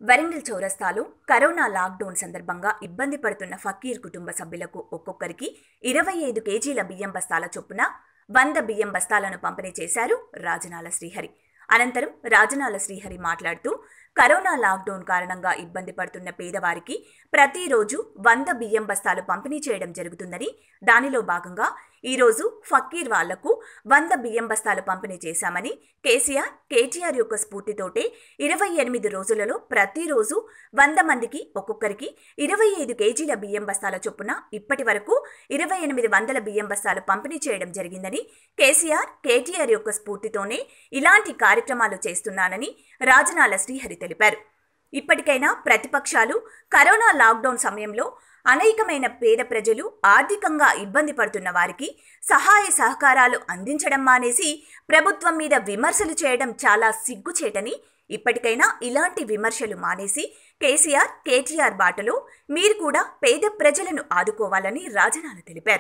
వరంగల్ చౌరస్తాలో corona lockdown సందర్భంగా ఇబ్బంది పడుతున్న ఫకీర్ కుటుంబ సభ్యులకు ఒక్కొక్కరికి 25 కేజీల బియ్యం బస్తాల చొప్పున 100 బియ్యం బస్తాలను పంపిణీ చేశారు రాజనాల శ్రీహరి. అనంతరం రాజనాల శ్రీహరి మాట్లాడుతూ కరోనా లాక్డౌన్ కారణంగా ఇబ్బంది పడుతున్న పేదవారికి ప్రతిరోజు 100 బియ్యం బస్తాలు పంపిణీ చేయడం జరుగుతుందని, దానిలో భాగంగా ఈరోజు ఫకీర్ వాళ్లకు 100 బియ్యం బస్తాలు పంపిణీ చేశామని, కేటీఆర్ యొక్క స్ఫూర్తితోటే 28 రోజులలో ప్రతిరోజు 100 మందికి ఒక్కొక్కరికి 25 కేజీల బియ్యం బస్తాల చొప్పున ఇప్పటి వరకు 2800 బియ్యం బస్తాలు పంపిణీ చేయడం జరిగిందని, కేటీఆర్ యొక్క స్ఫూర్తితోనే ఇలాంటి కార్యక్రమాలు చేస్తున్నానని రాజనాల శ్రీహరి తెలిపారు. ఇప్పటికైనా ప్రతిపక్షాలు కరోనా లాక్డౌన్ సమయంలో అనేకమైన పేద ప్రజలు ఆర్థికంగా ఇబ్బంది పడుతున్న వారికి సహాయ సహకారాలు అందించడం మానేసి ప్రభుత్వం మీద విమర్శలు చేయడం చాలా సిగ్గుచేటని, ఇప్పటికైనా ఇలాంటి విమర్శలు మానేసి కేటీఆర్ బాటలో మీరు కూడా పేద ప్రజలను ఆదుకోవాలని రాజనాల తెలిపారు.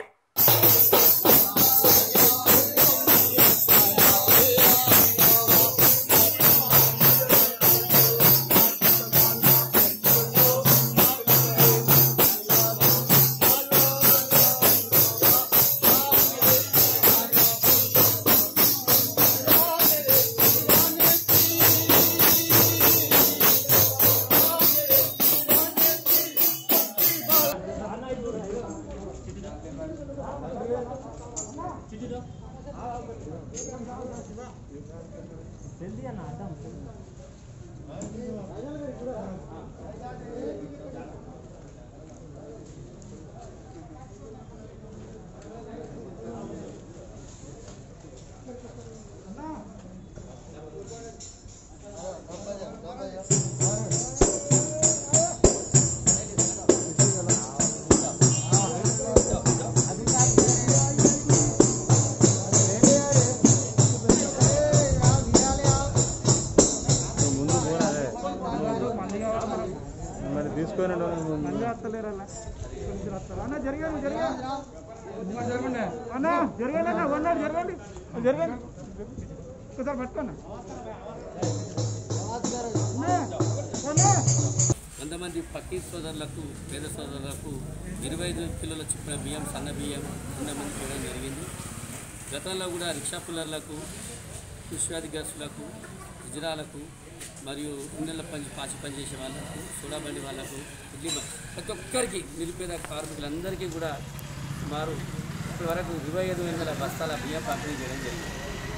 కొంతమంది ఫకీర్ సోదరులకు, పేద సోదరులకు 25 కిలోల చొప్పున బియ్యం, సన్న బియ్యం 100 మంది ఇవ్వడం జరిగింది. గతంలో కూడా రిక్షా పుల్లర్లకు, విశ్వాధికారులకు, హిజ్రాలకు మరియు ఇండ్ల పాచి పనిచేసే వాళ్ళకు, సోడా బండి వాళ్ళకు, ప్రతి ఒక్కరికి నిరుపేద కార్మికులందరికీ కూడా సుమారు ఇప్పటి వరకు 25,000 బస్తాల బియ్యం పంపిణీ చేయడం జరిగింది.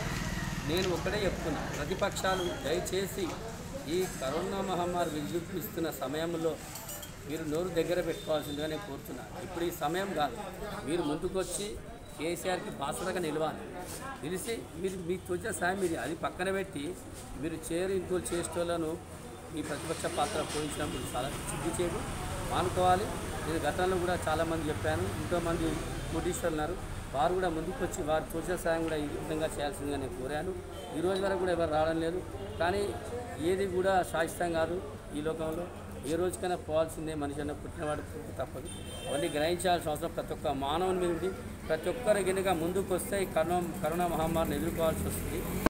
నేను ఒక్కడే చెప్తున్నా, ప్రతిపక్షాలు దయచేసి ఈ కరోనా మహమ్మారి విజృంభిస్తున్న సమయంలో మీరు నోరు దగ్గర పెట్టుకోవాల్సిందిగా నేను కోరుతున్నాను. ఇప్పుడు ఈ సమయం కాదు, మీరు ముందుకొచ్చి కేసీఆర్కి బాసటగా నిలవాలి. నిలిచి మీరు మీకు తోచిన సాయం మీరు అది పక్కన పెట్టి మీరు ఇంకోలు చేసేటోళ్ళను ఈ ప్రతిపక్ష పాత్ర పోయించినప్పుడు చాలా సిగ్గుచేటు మానుకోవాలి. నేను గతంలో కూడా చాలామంది చెప్పాను, ఎంతోమంది కోటీశ్వరులు ఉన్నారు, వారు కూడా ముందుకు వచ్చి వారు తోచిన సాయం కూడా ఈ విధంగా చేయాల్సిందిగా నేను కోరాను. ఈ రోజు వరకు కూడా ఎవరు రావడం లేదు. కానీ ఏది కూడా శాశ్వతం కాదు ఈ లోకంలో, ఏ రోజుకైనా పోవాల్సిందే. మనిషి అన్న పుట్టినవాడు పుట్టి తప్పదు. అవన్నీ గ్రహించాల్సిన అవసరం ప్రతి ఒక్క మానవుని మీద ఉంది. ప్రతి ఒక్కరి గిన్నెగా ముందుకు వస్తే ఈ కరోనా మహమ్మారిని ఎదుర్కోవాల్సి వస్తుంది.